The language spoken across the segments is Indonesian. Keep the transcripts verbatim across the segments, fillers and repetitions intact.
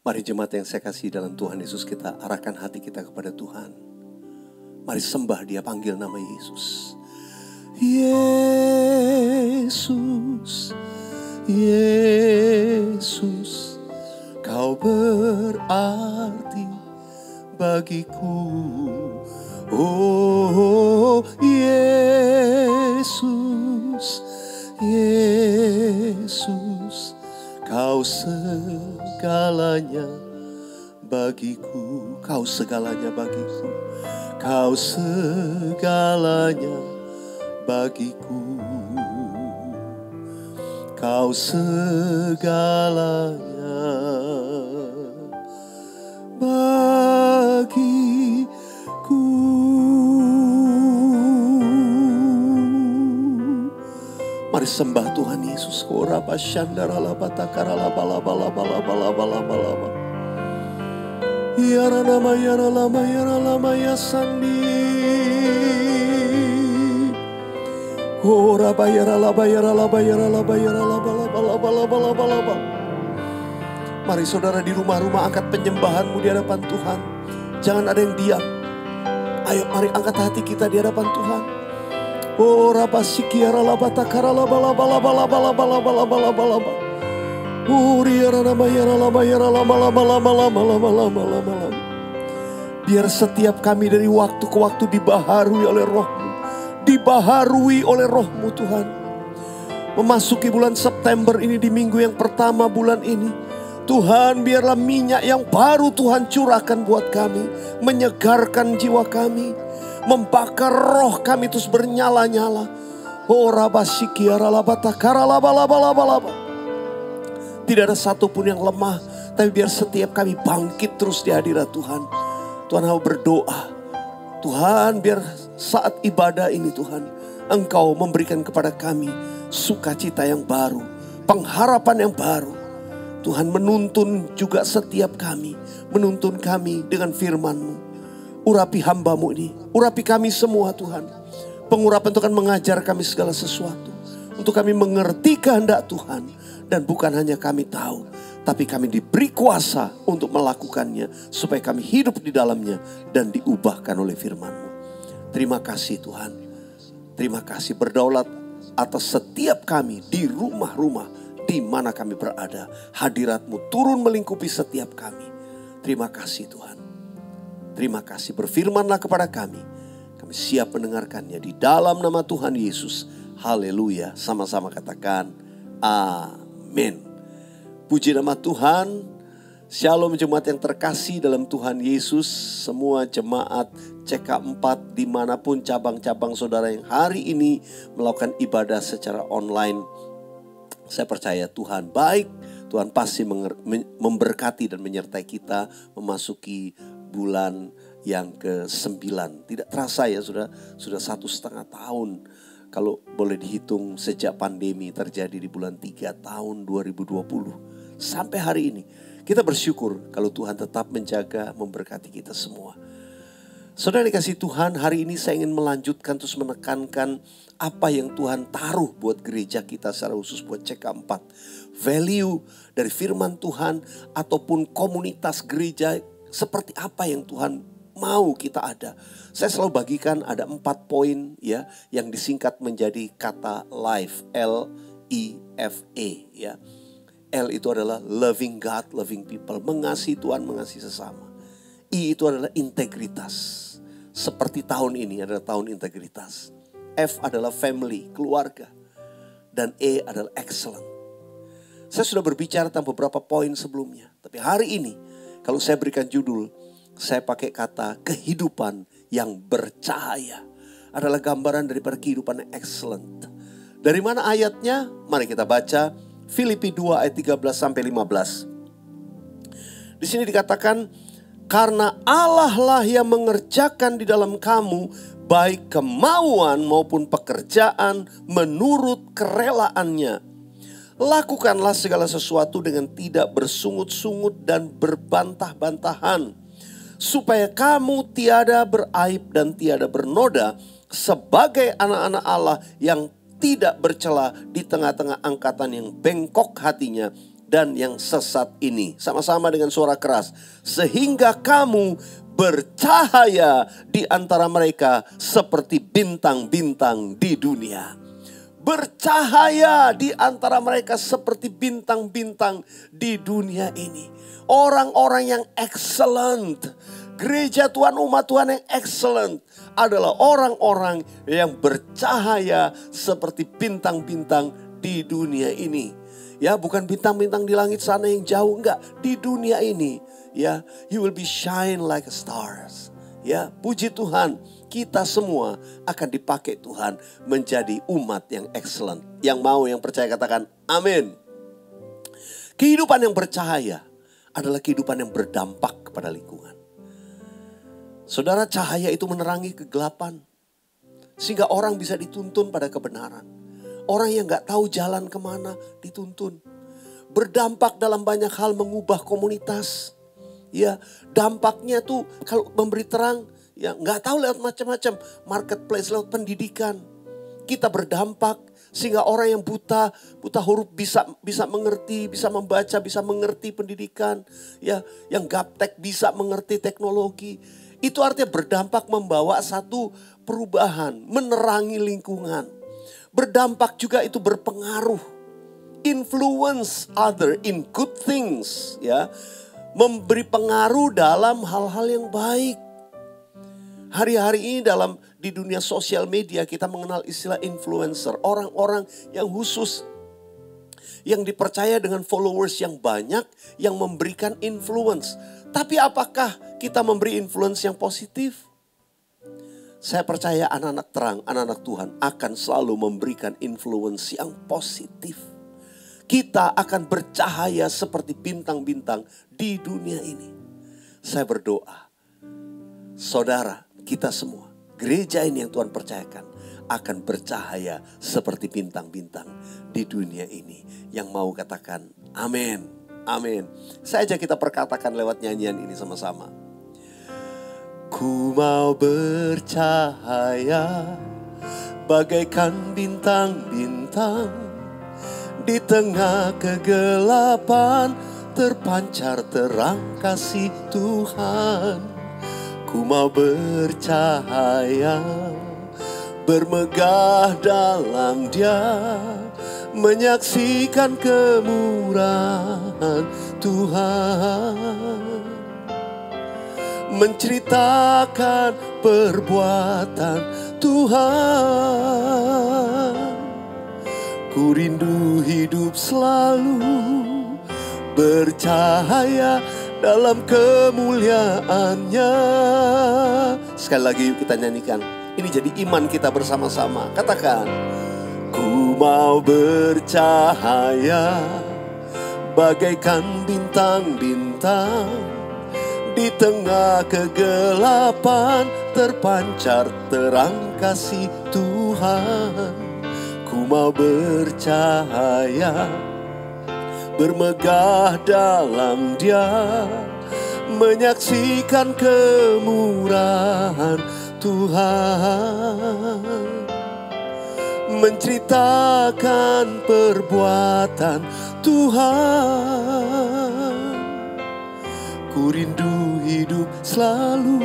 Mari jemaat yang saya kasih dalam Tuhan Yesus, kita arahkan hati kita kepada Tuhan. Mari sembah Dia, panggil nama Yesus. Yesus, Yesus, Kau berarti bagiku. Oh Yesus, Yesus, Kau segalanya bagiku. Kau segalanya bagiku. Kau segalanya bagiku. Kau segalanya bagiku. Mari sembah Tuhan Yesus. Koraba shandara labata karala bala bala bala bala bala bala bala. Yara nama yara lama yara lama ya sandi. Koraba yara laba yara laba yara laba yara laba laba laba laba laba laba. Mari saudara di rumah-rumah angkat penyembahanmu di hadapan Tuhan. Jangan ada yang diam. Ayo mari angkat hati kita di hadapan Tuhan. Oh rabasikiara labata karala bala bala bala bala bala bala bala bala bala. Uriara nama yara lama yara lama lama lama lama lama lama lama lama. Biar setiap kami dari waktu ke waktu dibaharui oleh Roh-Mu, dibaharui oleh Roh-Mu Tuhan. Memasuki bulan September ini, di minggu yang pertama bulan ini, Tuhan biarlah minyak yang baru Tuhan curahkan buat kami, menyegarkan jiwa kami, membakar roh kami terus bernyala-nyala. Oh rabasikiara labata karala bala bala bala bala. Tidak ada satupun yang lemah, tapi biar setiap kami bangkit terus di hadirat Tuhan. Tuhan, mau berdoa. Tuhan, biar saat ibadah ini Tuhan, Engkau memberikan kepada kami sukacita yang baru, pengharapan yang baru. Tuhan menuntun juga setiap kami, menuntun kami dengan firman-Mu. Urapi hamba-Mu ini, urapi kami semua Tuhan. Pengurapan Tuhan mengajar kami segala sesuatu, untuk kami mengerti kehendak Tuhan. Dan bukan hanya kami tahu, tapi kami diberi kuasa untuk melakukannya, supaya kami hidup di dalamnya dan diubahkan oleh firman-Mu. Terima kasih Tuhan. Terima kasih, berdaulat atas setiap kami di rumah-rumah di mana kami berada. Hadirat-Mu turun melingkupi setiap kami. Terima kasih Tuhan. Terima kasih, berfirmanlah kepada kami. Kami siap mendengarkannya di dalam nama Tuhan Yesus. Haleluya. Sama-sama katakan amin. Puji nama Tuhan. Shalom jemaat yang terkasih dalam Tuhan Yesus. Semua jemaat C K empat dimanapun cabang-cabang saudara yang hari ini melakukan ibadah secara online. Saya percaya Tuhan baik. Tuhan pasti memberkati dan menyertai kita memasuki bulan yang ke sembilan. Tidak terasa ya, sudah sudah satu setengah tahun. Kalau boleh dihitung sejak pandemi terjadi di bulan tiga tahun dua ribu dua puluh. Sampai hari ini kita bersyukur kalau Tuhan tetap menjaga, memberkati kita semua. Saudara dikasih Tuhan, hari ini saya ingin melanjutkan terus menekankan apa yang Tuhan taruh buat gereja kita secara khusus buat C K empat. Value dari firman Tuhan ataupun komunitas gereja seperti apa yang Tuhan mau kita ada. Saya selalu bagikan ada empat poin ya yang disingkat menjadi kata life, L I F E ya. L itu adalah loving God, loving people, mengasihi Tuhan, mengasihi sesama. I itu adalah integritas. Seperti tahun ini adalah tahun integritas. F adalah family, keluarga. Dan E adalah excellent. Saya sudah berbicara tentang beberapa poin sebelumnya. Tapi hari ini kalau saya berikan judul, saya pakai kata kehidupan yang bercahaya. Adalah gambaran daripada kehidupan yang excellent. Dari mana ayatnya? Mari kita baca Filipi dua ayat tiga belas sampai lima belas. Di sini dikatakan, karena Allah lah yang mengerjakan di dalam kamu baik kemauan maupun pekerjaan menurut kerelaannya. Lakukanlah segala sesuatu dengan tidak bersungut-sungut dan berbantah-bantahan, supaya kamu tiada beraib dan tiada bernoda sebagai anak-anak Allah yang tidak bercela di tengah-tengah angkatan yang bengkok hatinya, dan yang sesat ini. Sama-sama dengan suara keras. Sehingga kamu bercahaya di antara mereka seperti bintang-bintang di dunia. Bercahaya di antara mereka seperti bintang-bintang di dunia ini. Orang-orang yang excellent. Gereja Tuhan, umat Tuhan yang excellent adalah orang-orang yang bercahaya seperti bintang-bintang di dunia ini. Ya, bukan bintang-bintang di langit sana yang jauh, enggak, di dunia ini. Ya, you will be shine like a stars. Ya, puji Tuhan, kita semua akan dipakai Tuhan menjadi umat yang excellent. Yang mau, yang percaya katakan amin. Kehidupan yang bercahaya adalah kehidupan yang berdampak kepada lingkungan. Saudara, cahaya itu menerangi kegelapan. Sehingga orang bisa dituntun pada kebenaran. Orang yang gak tahu jalan kemana dituntun. Berdampak dalam banyak hal, mengubah komunitas. Ya, dampaknya tuh kalau memberi terang, ya gak tahu lewat macam-macam. Marketplace, lewat pendidikan. Kita berdampak sehingga orang yang buta, buta huruf bisa bisa mengerti, bisa membaca, bisa mengerti pendidikan. Ya, yang gaptek bisa mengerti teknologi. Itu artinya berdampak, membawa satu perubahan, menerangi lingkungan. Berdampak juga itu berpengaruh. Influence other in good things, ya. Memberi pengaruh dalam hal-hal yang baik. Hari-hari ini dalam di dunia sosial media kita mengenal istilah influencer, orang-orang yang khusus yang dipercaya dengan followers yang banyak, yang memberikan influence. Tapi apakah kita memberi influence yang positif? Saya percaya anak-anak terang, anak-anak Tuhan akan selalu memberikan influence yang positif. Kita akan bercahaya seperti bintang-bintang di dunia ini. Saya berdoa, saudara, kita semua, gereja ini yang Tuhan percayakan, akan bercahaya seperti bintang-bintang di dunia ini. Yang mau katakan amin, amin. Saya ajak kita perkatakan lewat nyanyian ini sama-sama. Ku mau bercahaya bagaikan bintang-bintang, di tengah kegelapan terpancar terang kasih Tuhan. Ku mau bercahaya, bermegah dalam Dia, menyaksikan kemurahan Tuhan, menceritakan perbuatan Tuhan. Ku rindu hidup selalu bercahaya dalam kemuliaan-Nya. Sekali lagi yuk kita nyanyikan. Ini jadi iman kita bersama-sama. Katakan, ku mau bercahaya bagaikan bintang-bintang, di tengah kegelapan terpancar terang kasih Tuhan. Ku mau bercahaya, bermegah dalam Dia, menyaksikan kemurahan Tuhan, menceritakan perbuatan Tuhan. Ku rindu hidup selalu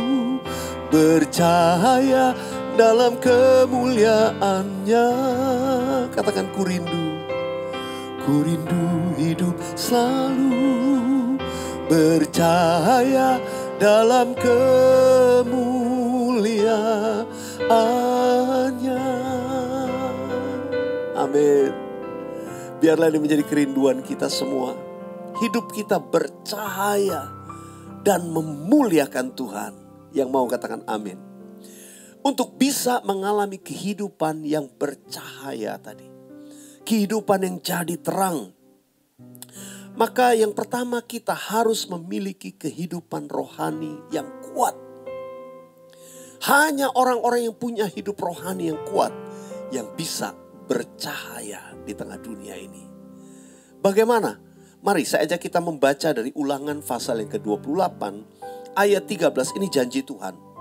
bercahaya dalam kemuliaan-Nya. Katakan, ku rindu, ku rindu hidup selalu bercahaya dalam kemuliaan-Nya. Amin. Biarlah ini menjadi kerinduan kita semua. Hidup kita bercahaya dan memuliakan Tuhan. Yang mau katakan amin. Untuk bisa mengalami kehidupan yang bercahaya tadi. Kehidupan yang jadi terang. Maka yang pertama kita harus memiliki kehidupan rohani yang kuat. Hanya orang-orang yang punya hidup rohani yang kuat yang bisa bercahaya di tengah dunia ini. Bagaimana? Mari saya ajak kita membaca dari Ulangan pasal yang ke dua puluh delapan ayat tiga belas. Ini janji Tuhan.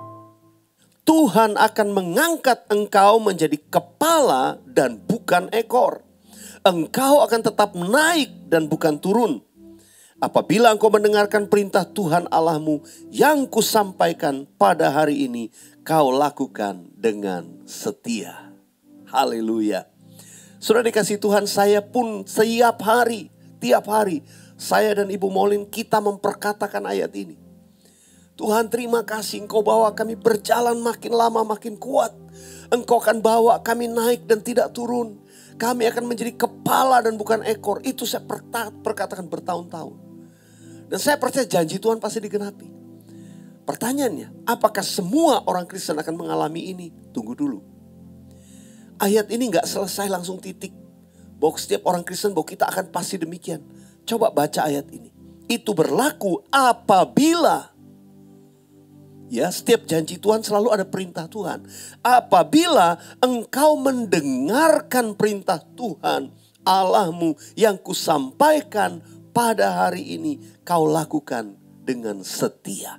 Tuhan akan mengangkat engkau menjadi kepala dan bukan ekor. engkau akan tetap naik dan bukan turun. Apabila engkau mendengarkan perintah Tuhan Allahmu yang kusampaikan pada hari ini, kau lakukan dengan setia. Haleluya. Sudah dikasih Tuhan, saya pun setiap hari, tiap hari, saya dan Ibu Molin kita memperkatakan ayat ini. Tuhan, terima kasih engkau bawa kami berjalan makin lama makin kuat. Engkau akan bawa kami naik dan tidak turun. Kami akan menjadi kepala dan bukan ekor. Itu saya perkatakan bertahun-tahun. Dan saya percaya janji Tuhan pasti digenapi. Pertanyaannya, apakah semua orang Kristen akan mengalami ini? Tunggu dulu. Ayat ini gak selesai langsung titik. Bahwa setiap orang Kristen, bahwa kita akan pasti demikian. Coba baca ayat ini. Itu berlaku apabila, ya, setiap janji Tuhan selalu ada perintah Tuhan. Apabila engkau mendengarkan perintah Tuhan Allahmu yang kusampaikan pada hari ini, kau lakukan dengan setia.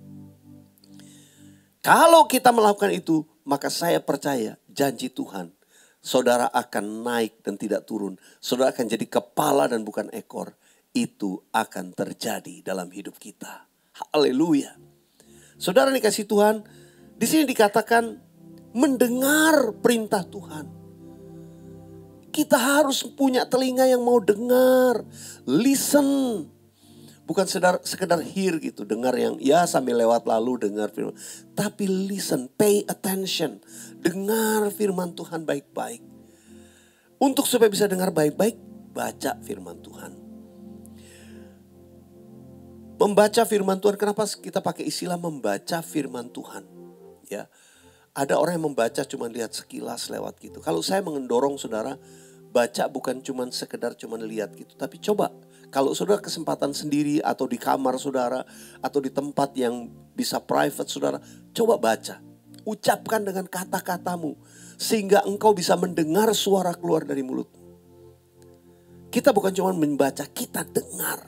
Kalau kita melakukan itu, maka saya percaya janji Tuhan, saudara akan naik dan tidak turun. Saudara akan jadi kepala dan bukan ekor. Itu akan terjadi dalam hidup kita. Haleluya. Saudara dikasih Tuhan, di sini dikatakan mendengar perintah Tuhan. Kita harus punya telinga yang mau dengar, listen. Bukan sekedar, sekedar hear gitu, dengar yang ya sambil lewat lalu dengar firman. Tapi listen, pay attention. Dengar firman Tuhan baik-baik. Untuk supaya bisa dengar baik-baik, baca firman Tuhan. Membaca firman Tuhan, kenapa kita pakai istilah membaca firman Tuhan? Ya, ada orang yang membaca cuma lihat sekilas lewat gitu. Kalau saya mendorong saudara, baca bukan cuma sekedar cuma lihat gitu. Tapi coba, kalau saudara kesempatan sendiri atau di kamar saudara, atau di tempat yang bisa private saudara, coba baca. Ucapkan dengan kata-katamu, sehingga engkau bisa mendengar suara keluar dari mulut. Kita bukan cuma membaca, kita dengar.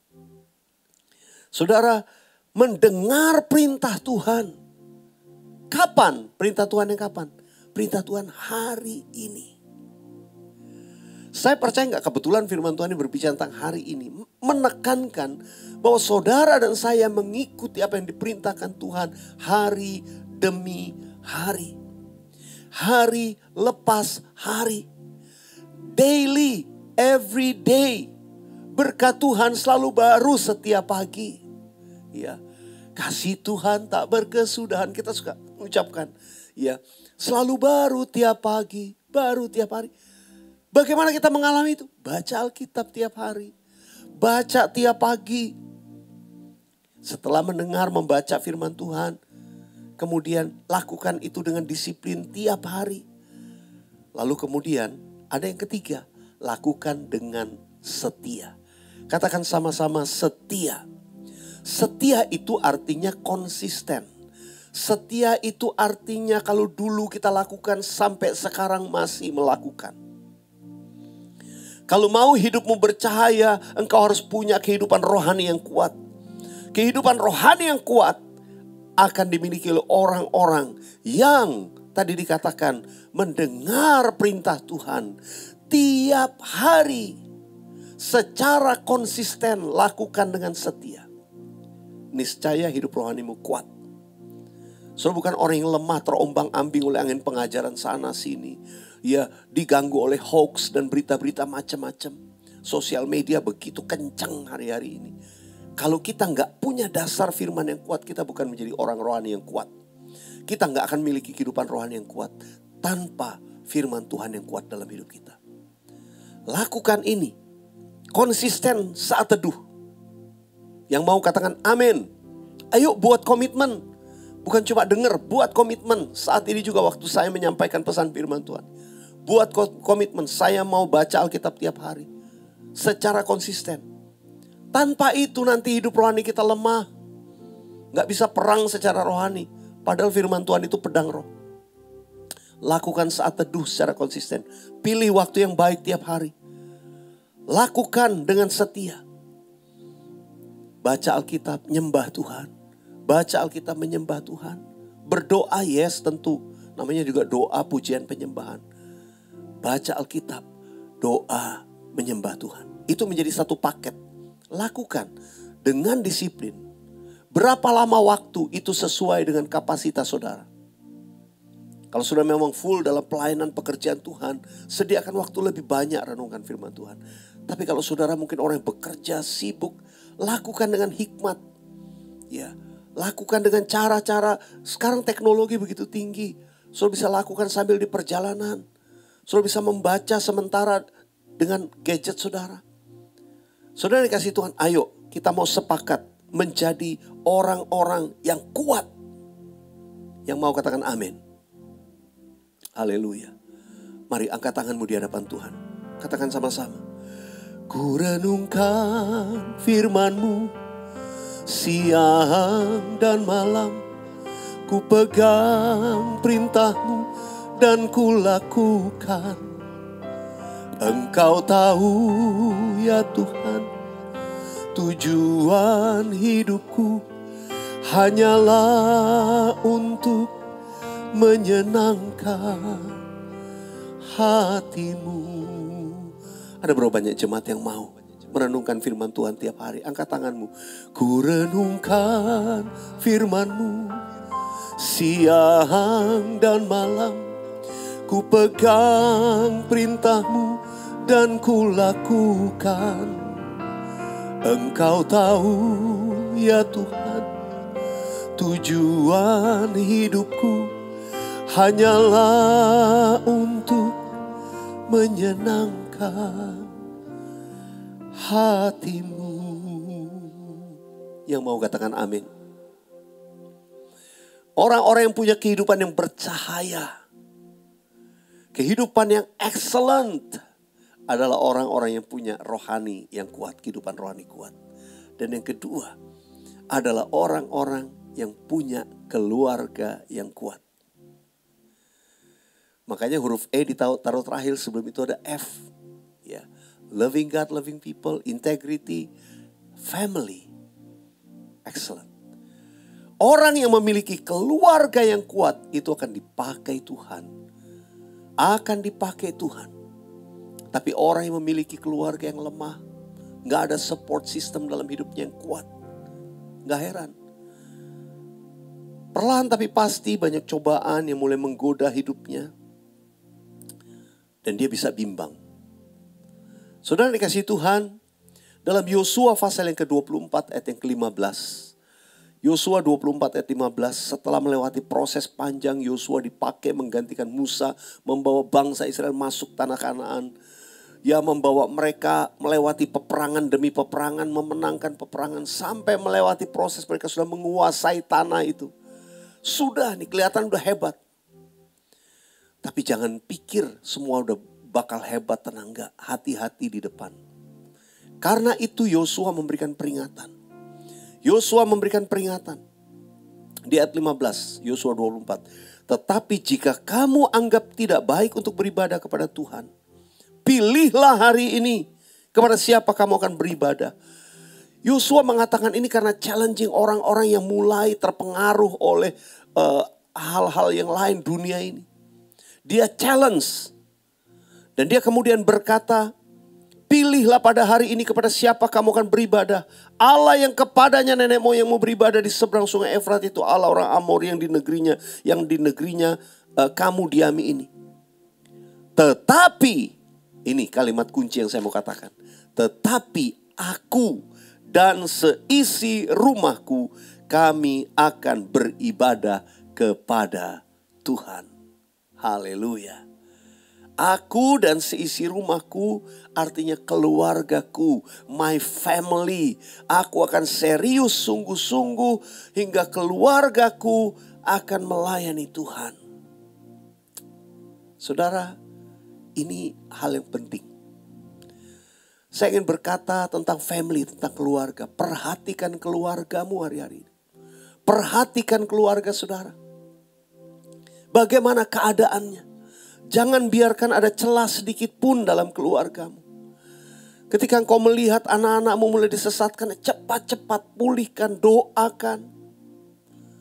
Saudara, mendengar perintah Tuhan. Kapan? Perintah Tuhan yang kapan? Perintah Tuhan hari ini. Saya percaya gak kebetulan firman Tuhan ini berbicara tentang hari ini. Menekankan bahwa saudara dan saya mengikuti apa yang diperintahkan Tuhan hari demi hari. Hari lepas hari. Daily, every day. Berkat Tuhan selalu baru setiap pagi. Ya, kasih Tuhan tak berkesudahan, kita suka ucapkan. Ya, selalu baru tiap pagi, baru tiap hari. Bagaimana kita mengalami itu? Baca Alkitab tiap hari. Baca tiap pagi. Setelah mendengar, membaca firman Tuhan. Kemudian lakukan itu dengan disiplin tiap hari. Lalu kemudian ada yang ketiga. Lakukan dengan setia. Katakan sama-sama setia. Setia itu artinya konsisten. Setia itu artinya kalau dulu kita lakukan sampai sekarang masih melakukan. Kalau mau hidupmu bercahaya, engkau harus punya kehidupan rohani yang kuat. Kehidupan rohani yang kuat akan dimiliki oleh orang-orang yang tadi dikatakan mendengar perintah Tuhan tiap hari secara konsisten, lakukan dengan setia. Niscaya hidup rohanimu kuat. Saudara bukan orang yang lemah, terombang-ambing oleh angin pengajaran sana sini. Ya, diganggu oleh hoax dan berita-berita macam-macam. Sosial media begitu kencang hari-hari ini. Kalau kita nggak punya dasar firman yang kuat, kita bukan menjadi orang rohani yang kuat. Kita nggak akan memiliki kehidupan rohani yang kuat tanpa firman Tuhan yang kuat dalam hidup kita. Lakukan ini. Konsisten saat teduh. Yang mau katakan amin. Ayo buat komitmen. Bukan cuma dengar, buat komitmen. Saat ini juga waktu saya menyampaikan pesan firman Tuhan. Buat komitmen, saya mau baca Alkitab tiap hari. Secara konsisten. Tanpa itu nanti hidup rohani kita lemah. Gak bisa perang secara rohani. Padahal firman Tuhan itu pedang roh. Lakukan saat teduh secara konsisten. Pilih waktu yang baik tiap hari. Lakukan dengan setia. Baca Alkitab, nyembah Tuhan. Baca Alkitab, menyembah Tuhan. Berdoa, yes tentu. Namanya juga doa pujian penyembahan. Baca Alkitab. doa, menyembah Tuhan. Itu menjadi satu paket. Lakukan dengan disiplin. Berapa lama waktu itu sesuai dengan kapasitas saudara. Kalau sudah memang full dalam pelayanan pekerjaan Tuhan, sediakan waktu lebih banyak renungkan firman Tuhan. Tapi kalau saudara mungkin orang yang bekerja, sibuk, lakukan dengan hikmat. Ya, lakukan dengan cara-cara. Sekarang teknologi begitu tinggi. Saudara bisa lakukan sambil di perjalanan. Saudara bisa membaca sementara dengan gadget saudara. Saudara dikasih Tuhan, ayo kita mau sepakat menjadi orang-orang yang kuat. Yang mau katakan amin. Haleluya. Mari angkat tanganmu di hadapan Tuhan. Katakan sama-sama. Ku renungkan firman-Mu siang dan malam. Ku pegang perintah-Mu dan ku lakukan. Engkau tahu ya Tuhan, tujuan hidupku hanyalah untuk menyenangkan hati-Mu. Ada berapa banyak jemaat yang mau merenungkan firman Tuhan tiap hari? Angkat tanganmu. Ku renungkan firman-Mu siang dan malam. Ku pegang perintah-Mu dan ku lakukan. Engkau tahu ya Tuhan, tujuan hidupku hanyalah untuk menyenangkan hati-Mu. Yang mau katakan amin. Orang-orang yang punya kehidupan yang bercahaya, kehidupan yang excellent, adalah orang-orang yang punya rohani yang kuat, kehidupan rohani kuat. Dan yang kedua adalah orang-orang yang punya keluarga yang kuat. Makanya huruf E ditaruh terakhir, sebelum itu ada F. Ya, loving God, loving people, integrity, family, excellent. Orang yang memiliki keluarga yang kuat itu akan dipakai Tuhan. Akan dipakai Tuhan. Tapi orang yang memiliki keluarga yang lemah, gak ada support system dalam hidupnya yang kuat, gak heran. Perlahan tapi pasti banyak cobaan yang mulai menggoda hidupnya. Dan dia bisa bimbang. Saudara dikasih Tuhan, dalam Yosua pasal yang ke dua puluh empat ayat yang ke lima belas. Yosua dua puluh empat ayat lima belas, setelah melewati proses panjang, Yosua dipakai menggantikan Musa, membawa bangsa Israel masuk tanah Kanaan. Dia membawa mereka melewati peperangan demi peperangan, memenangkan peperangan, sampai melewati proses mereka sudah menguasai tanah itu. Sudah nih, kelihatan udah hebat. Tapi jangan pikir semua udah bakal hebat, tenang, enggak. Hati-hati di depan. Karena itu Yosua memberikan peringatan. Yosua memberikan peringatan. Di ayat lima belas, Yosua dua puluh empat. Tetapi jika kamu anggap tidak baik untuk beribadah kepada Tuhan, pilihlah hari ini kepada siapa kamu akan beribadah. Yosua mengatakan ini karena challenging orang-orang yang mulai terpengaruh oleh uh, hal-hal yang lain dunia ini. Dia challenge. Dan dia kemudian berkata, pilihlah pada hari ini kepada siapa kamu akan beribadah. Allah yang kepadanya nenek moyangmu beribadah di seberang sungai Efrat itu Allah orang Amori yang di negerinya, yang di negerinya uh, kamu diami ini. Tetapi, ini kalimat kunci yang saya mau katakan. Tetapi aku dan seisi rumahku, kami akan beribadah kepada Tuhan. Haleluya. Aku dan seisi rumahku artinya keluargaku, my family. Aku akan serius sungguh-sungguh hingga keluargaku akan melayani Tuhan. Saudara, ini hal yang penting. Saya ingin berkata tentang family, tentang keluarga. Perhatikan keluargamu hari-hari ini. Perhatikan keluarga saudara. Bagaimana keadaannya? Jangan biarkan ada celah sedikit pun dalam keluargamu. Ketika engkau melihat anak-anakmu mulai disesatkan, cepat-cepat pulihkan, doakan.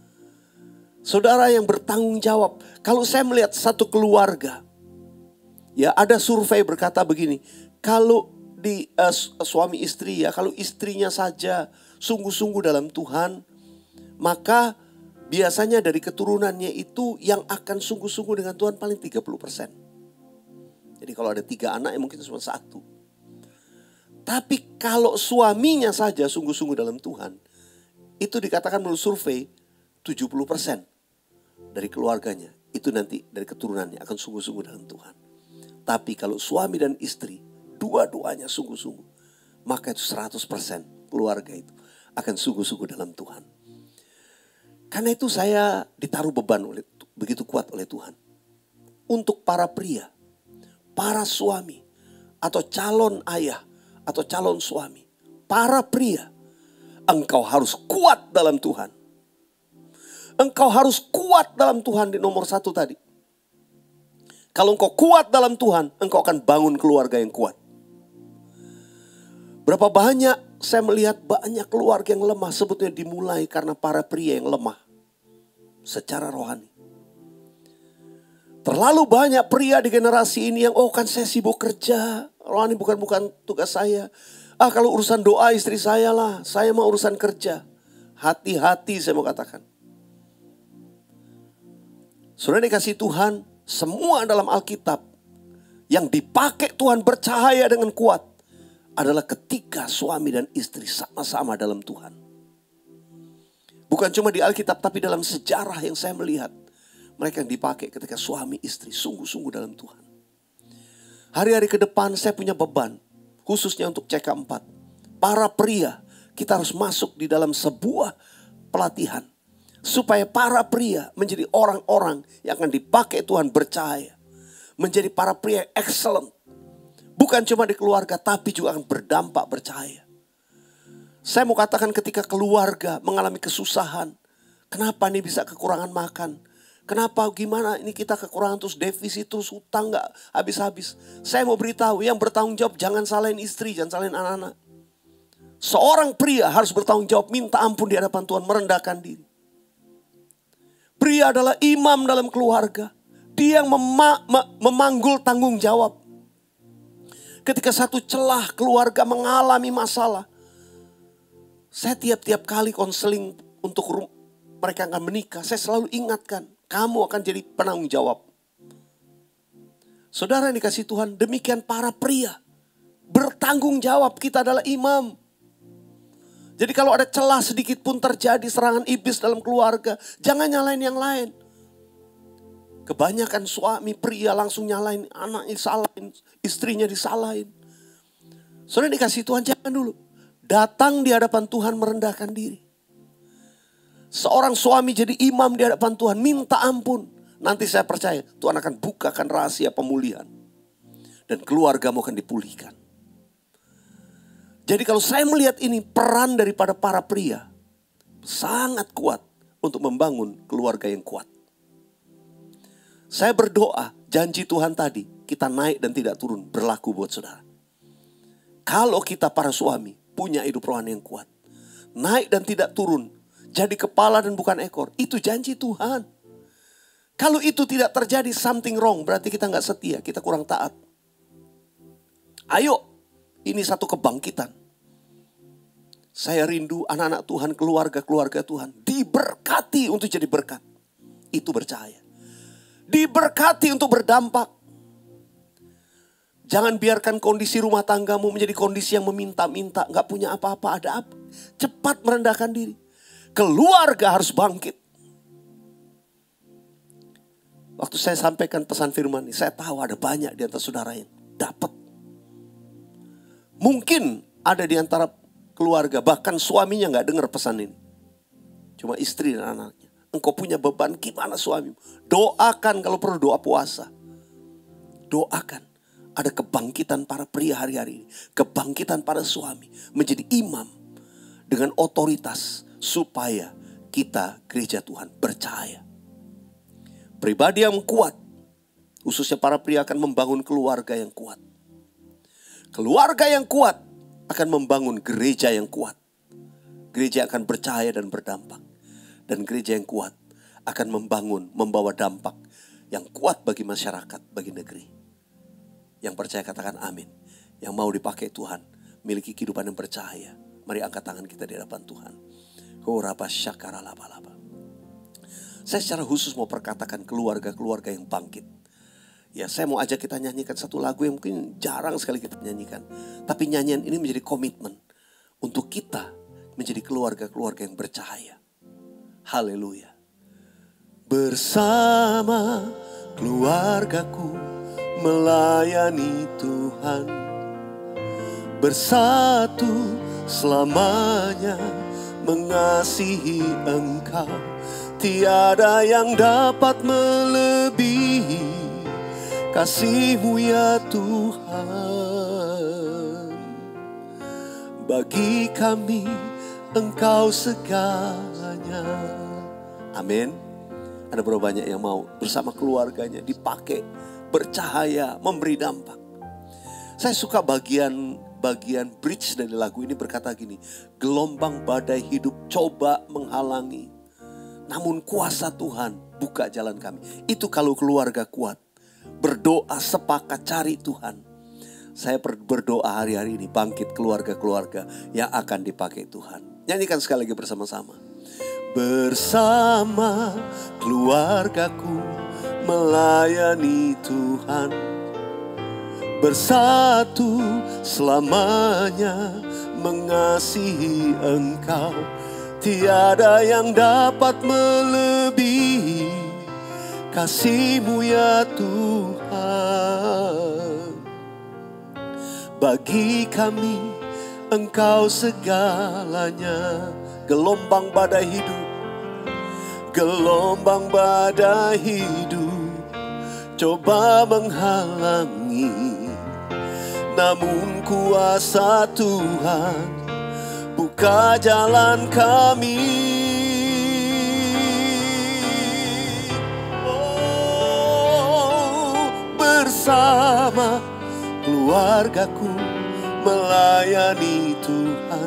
Saudara yang bertanggung jawab. Kalau saya melihat satu keluarga Ya, ada survei berkata begini, kalau di uh, suami istri ya, kalau istrinya saja sungguh-sungguh dalam Tuhan, maka biasanya dari keturunannya itu yang akan sungguh-sungguh dengan Tuhan paling tiga puluh persen. Jadi kalau ada tiga anak ya mungkin cuma satu. Tapi kalau suaminya saja sungguh-sungguh dalam Tuhan, itu dikatakan menurut survei tujuh puluh persen dari keluarganya. Itu nanti dari keturunannya akan sungguh-sungguh dalam Tuhan. Tapi kalau suami dan istri, dua-duanya sungguh-sungguh, maka itu seratus persen keluarga itu akan sungguh-sungguh dalam Tuhan. Karena itu saya ditaruh beban oleh, begitu kuat oleh Tuhan. Untuk para pria, para suami, atau calon ayah, atau calon suami. Para pria, engkau harus kuat dalam Tuhan. Engkau harus kuat dalam Tuhan di nomor satu tadi. Kalau engkau kuat dalam Tuhan, engkau akan bangun keluarga yang kuat. Berapa banyak saya melihat banyak keluarga yang lemah sebetulnya dimulai karena para pria yang lemah secara rohani. Terlalu banyak pria di generasi ini yang, oh kan saya sibuk kerja, rohani bukan bukan tugas saya. Ah kalau urusan doa istri saya lah, saya mau urusan kerja. Hati-hati saya mau katakan. Saudara dikasih Tuhan, semua dalam Alkitab yang dipakai Tuhan bercahaya dengan kuat adalah ketika suami dan istri sama-sama dalam Tuhan. Bukan cuma di Alkitab tapi dalam sejarah yang saya melihat. Mereka yang dipakai ketika suami istri sungguh-sungguh dalam Tuhan. Hari-hari ke depan saya punya beban. Khususnya untuk C K empat. Para pria, kita harus masuk di dalam sebuah pelatihan. Supaya para pria menjadi orang-orang yang akan dipakai Tuhan bercahaya. Menjadi para pria yang excellent. Bukan cuma di keluarga, tapi juga akan berdampak bercahaya. Saya mau katakan ketika keluarga mengalami kesusahan. Kenapa nih bisa kekurangan makan? Kenapa gimana ini kita kekurangan terus defisit terus hutang gak habis-habis. Saya mau beritahu yang bertanggung jawab jangan salahin istri, jangan salahin anak-anak. Seorang pria harus bertanggung jawab minta ampun di hadapan Tuhan, merendahkan diri. Pria adalah imam dalam keluarga. Dia yang mema- memanggul tanggung jawab. Ketika satu celah keluarga mengalami masalah. Saya tiap-tiap kali konseling untuk mereka akan menikah. Saya selalu ingatkan. Kamu akan jadi penanggung jawab. Saudara yang dikasih Tuhan. Demikian para pria. Bertanggung jawab. Kita adalah imam. Jadi kalau ada celah sedikit pun terjadi serangan iblis dalam keluarga. Jangan nyalain yang lain. Kebanyakan suami pria langsung nyalain anaknya disalahin. Istrinya disalahin. Saudara dikasih Tuhan jangan dulu. Datang di hadapan Tuhan merendahkan diri. Seorang suami jadi imam di hadapan Tuhan. Minta ampun. Nanti saya percaya Tuhan akan bukakan rahasia pemulihan. Dan keluargamu akan dipulihkan. Jadi kalau saya melihat ini peran daripada para pria. Sangat kuat untuk membangun keluarga yang kuat. Saya berdoa janji Tuhan tadi. Kita naik dan tidak turun berlaku buat saudara. Kalau kita para suami punya hidup rohani yang kuat. Naik dan tidak turun. Jadi kepala dan bukan ekor. Itu janji Tuhan. Kalau itu tidak terjadi something wrong. Berarti kita gak setia. Kita kurang taat. Ayo. Ini satu kebangkitan. Saya rindu anak-anak Tuhan, keluarga-keluarga Tuhan. Diberkati untuk jadi berkat. Itu bercahaya. Diberkati untuk berdampak. Jangan biarkan kondisi rumah tanggamu menjadi kondisi yang meminta-minta. Gak punya apa-apa, ada apa. Cepat merendahkan diri. Keluarga harus bangkit. Waktu saya sampaikan pesan firman ini, saya tahu ada banyak di antara saudara yang dapat. Mungkin ada di antara keluarga, bahkan suaminya gak dengar pesan ini. Cuma istri dan anaknya. Engkau punya beban, gimana suamimu? Doakan kalau perlu doa puasa. Doakan. Ada kebangkitan para pria hari-hari ini. Kebangkitan para suami. Menjadi imam. Dengan otoritas. Supaya kita gereja Tuhan bercahaya. Pribadi yang kuat. Khususnya para pria akan membangun keluarga yang kuat. Keluarga yang kuat akan membangun gereja yang kuat. Gereja akan bercahaya dan berdampak. Dan gereja yang kuat akan membangun, membawa dampak yang kuat bagi masyarakat, bagi negeri. Yang percaya katakan amin. Yang mau dipakai Tuhan, miliki kehidupan yang bercahaya. Mari angkat tangan kita di hadapan Tuhan. Saya secara khusus mau perkatakan keluarga-keluarga yang bangkit. Ya, saya mau ajak kita nyanyikan satu lagu yang mungkin jarang sekali kita nyanyikan. Tapi nyanyian ini menjadi komitmen untuk kita menjadi keluarga-keluarga yang bercahaya. Haleluya. Bersama keluargaku melayani Tuhan, bersatu selamanya mengasihi Engkau. Tiada yang dapat melebihi kasih-Mu ya Tuhan. Bagi kami Engkau segalanya. Amin. Ada berapa banyak yang mau bersama keluarganya dipakai, bercahaya, memberi dampak. Saya suka bagian bagian bridge dari lagu ini berkata gini. Gelombang badai hidup coba menghalangi, namun kuasa Tuhan buka jalan kami. Itu kalau keluarga kuat. Berdoa sepakat cari Tuhan. Saya berdoa hari-hari ini bangkit keluarga-keluarga yang akan dipakai Tuhan. Nyanyikan sekali lagi bersama-sama. Bersama keluargaku melayani Tuhan, bersatu selamanya mengasihi Engkau. Tiada yang dapat melebihi kasih-Mu ya Tuhan. Bagi kami Engkau segalanya. Gelombang badai hidup, gelombang badai hidup coba menghalangi, namun kuasa Tuhan buka jalan kami. Oh, bersama keluargaku melayani Tuhan,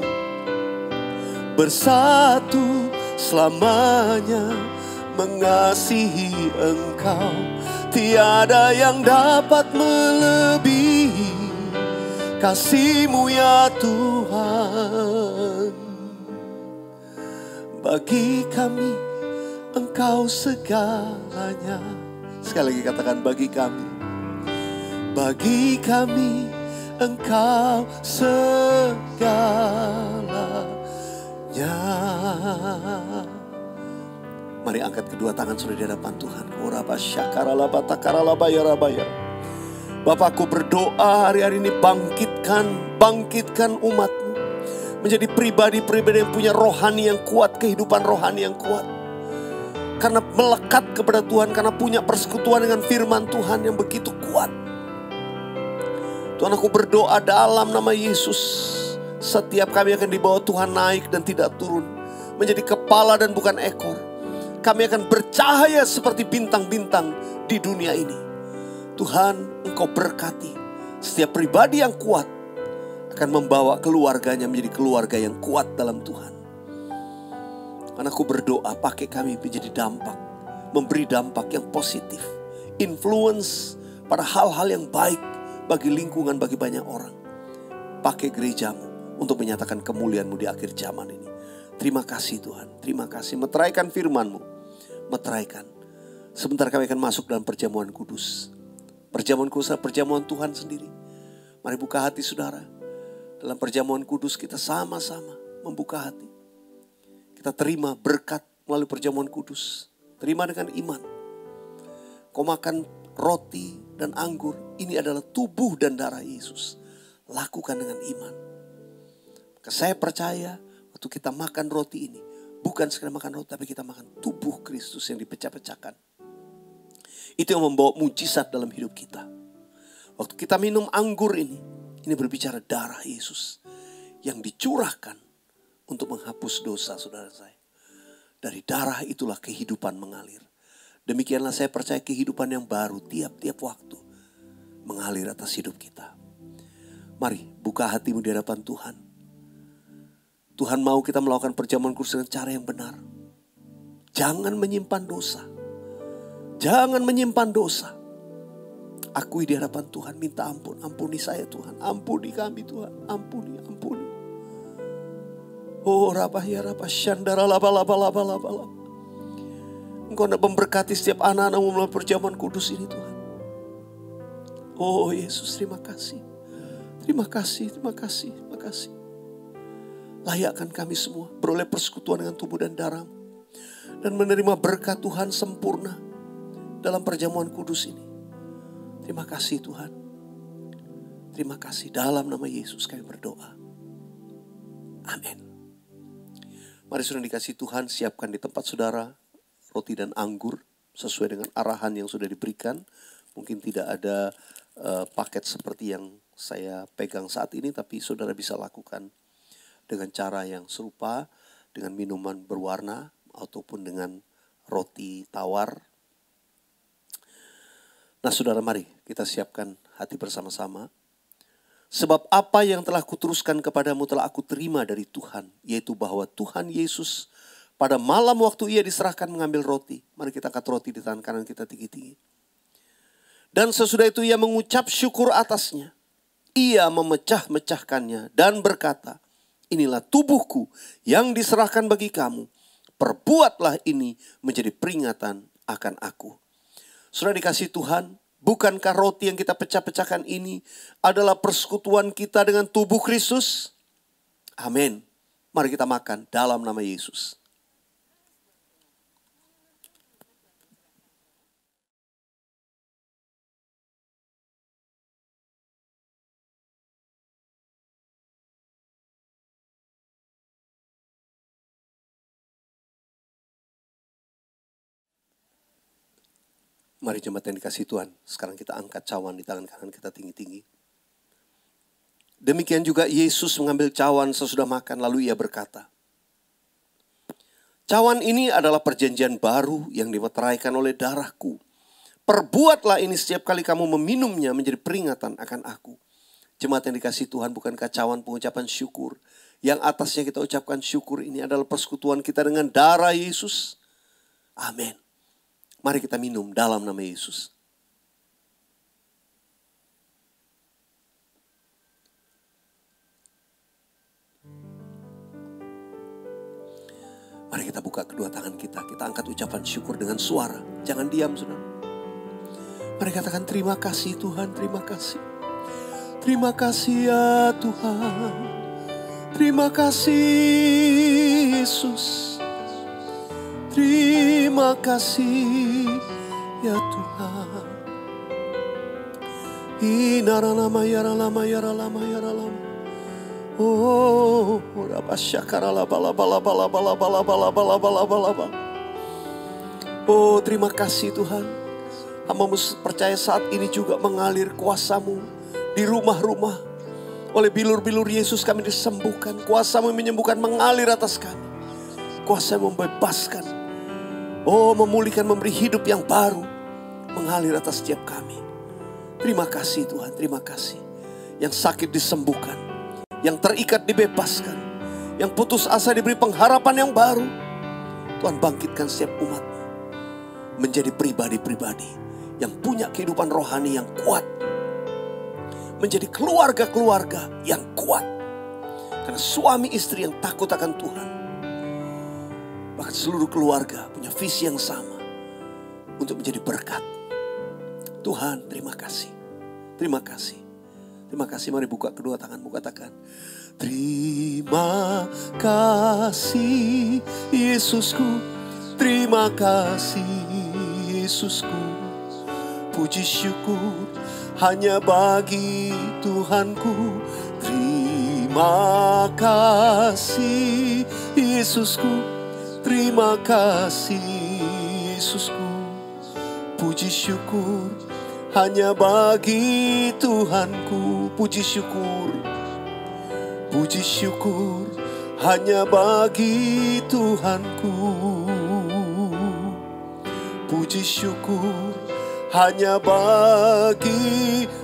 bersatu selamanya mengasihi Engkau. Tiada yang dapat melebihi kasih-Mu ya Tuhan. Bagi kami Engkau segalanya. Sekali lagi katakan bagi kami. Bagi kami Engkau segalanya. Mari angkat kedua tangan sudah di hadapan Tuhan. Bapakku berdoa hari-hari ini bangkitkan, bangkitkan umat-Mu menjadi pribadi-pribadi yang punya rohani yang kuat, kehidupan rohani yang kuat. Karena melekat kepada Tuhan, karena punya persekutuan dengan firman Tuhan yang begitu kuat. Tuhan, aku berdoa dalam nama Yesus. Setiap kami akan dibawa Tuhan naik dan tidak turun. Menjadi kepala dan bukan ekor. Kami akan bercahaya seperti bintang-bintang di dunia ini. Tuhan, Engkau berkati setiap pribadi yang kuat akan membawa keluarganya menjadi keluarga yang kuat dalam Tuhan. Karena aku berdoa pakai kami menjadi dampak. Memberi dampak yang positif. Influence pada hal-hal yang baik bagi lingkungan, bagi banyak orang. Pakai gerejamu untuk menyatakan kemuliaan-Mu di akhir zaman ini. Terima kasih Tuhan, terima kasih. Meteraikan firman-Mu, meteraikan. Sebentar kami akan masuk dalam perjamuan kudus. Perjamuan kudus adalah perjamuan Tuhan sendiri. Mari buka hati saudara. Dalam perjamuan kudus kita sama-sama membuka hati. Kita terima berkat melalui perjamuan kudus. Terima dengan iman. Kau makan roti dan anggur, ini adalah tubuh dan darah Yesus. Lakukan dengan iman. Saya percaya waktu kita makan roti ini, bukan sekedar makan roti, tapi kita makan tubuh Kristus yang dipecah-pecahkan. Itu yang membawa mujizat dalam hidup kita. Waktu kita minum anggur ini, ini berbicara darah Yesus yang dicurahkan untuk menghapus dosa saudara saya. Dari darah itulah kehidupan mengalir. Demikianlah saya percaya kehidupan yang baru tiap-tiap waktu mengalir atas hidup kita. Mari buka hatimu di hadapan Tuhan. Tuhan mau kita melakukan perjamuan kudus dengan cara yang benar. Jangan menyimpan dosa. Jangan menyimpan dosa. Akui di hadapan Tuhan, minta ampun. Ampuni saya Tuhan, ampuni kami Tuhan, ampuni, ampuni. Oh rabah ya rabah syandara laba laba laba laba laba. Engkau nak memberkati setiap anak-anakmu melalui perjamuan kudus ini Tuhan. Oh Yesus, terima kasih. Terima kasih, terima kasih, terima kasih. Layakkan kami semua beroleh persekutuan dengan tubuh dan darah dan menerima berkat Tuhan sempurna dalam perjamuan kudus ini. Terima kasih Tuhan. Terima kasih, dalam nama Yesus kami berdoa. Amin. Mari saudara dikasih Tuhan, siapkan di tempat saudara roti dan anggur sesuai dengan arahan yang sudah diberikan. Mungkin tidak ada uh, paket seperti yang saya pegang saat ini, tapi saudara bisa lakukan dengan cara yang serupa, dengan minuman berwarna ataupun dengan roti tawar. Nah saudara, mari kita siapkan hati bersama-sama. Sebab apa yang telah kuteruskan kepadamu telah aku terima dari Tuhan, yaitu bahwa Tuhan Yesus pada malam waktu ia diserahkan mengambil roti. Mari kita angkat roti di tangan kanan kita tinggi-tinggi. Dan sesudah itu ia mengucap syukur atasnya. Ia memecah-mecahkannya dan berkata, inilah tubuhku yang diserahkan bagi kamu. Perbuatlah ini menjadi peringatan akan aku. Sudah dikasih Tuhan, bukankah roti yang kita pecah-pecahkan ini adalah persekutuan kita dengan tubuh Kristus? Amin. Mari kita makan dalam nama Yesus. Mari jemaat yang dikasih Tuhan, sekarang kita angkat cawan di tangan kanan kita tinggi-tinggi. Demikian juga Yesus mengambil cawan sesudah makan, lalu ia berkata, cawan ini adalah perjanjian baru yang dimeteraikan oleh darahku. Perbuatlah ini setiap kali kamu meminumnya menjadi peringatan akan aku. Jemaat yang dikasih Tuhan, bukankah cawan pengucapan syukur? Yang atasnya kita ucapkan syukur, ini adalah persekutuan kita dengan darah Yesus. Amin. Mari kita minum dalam nama Yesus. Mari kita buka kedua tangan kita. Kita angkat ucapan syukur dengan suara. Jangan diam, saudara. Mari katakan terima kasih Tuhan, terima kasih. Terima kasih ya Tuhan. Terima kasih Yesus. Terima kasih ya Tuhan. Inara lama yara lama yara lama yara lama. Oh, rabasyakara la bala bala bala bala bala bala bala bala bala bala. Oh, terima kasih Tuhan. Hamba-Mu percaya saat ini juga mengalir kuasa-Mu di rumah-rumah. Oleh bilur-bilur Yesus kami disembuhkan. Kuasa-Mu menyembuhkan mengalir atas kami. Kuasa-Mu membebaskan. Oh, memulihkan, memberi hidup yang baru mengalir atas setiap kami. Terima kasih Tuhan, terima kasih. Yang sakit disembuhkan, yang terikat dibebaskan, yang putus asa diberi pengharapan yang baru. Tuhan bangkitkan setiap umat-Mu menjadi pribadi-pribadi yang punya kehidupan rohani yang kuat. Menjadi keluarga-keluarga yang kuat. Karena suami istri yang takut akan Tuhan. Bahkan seluruh keluarga punya visi yang sama untuk menjadi berkat. Tuhan, terima kasih. Terima kasih. Terima kasih. Mari buka kedua tanganmu, katakan, terima kasih Yesusku. Terima kasih Yesusku. Puji syukur hanya bagi Tuhanku. Terima kasih Yesusku. Terima kasih Yesusku. Puji syukur hanya bagi Tuhanku. Puji syukur. Puji syukur hanya bagi Tuhanku. Puji syukur hanya bagi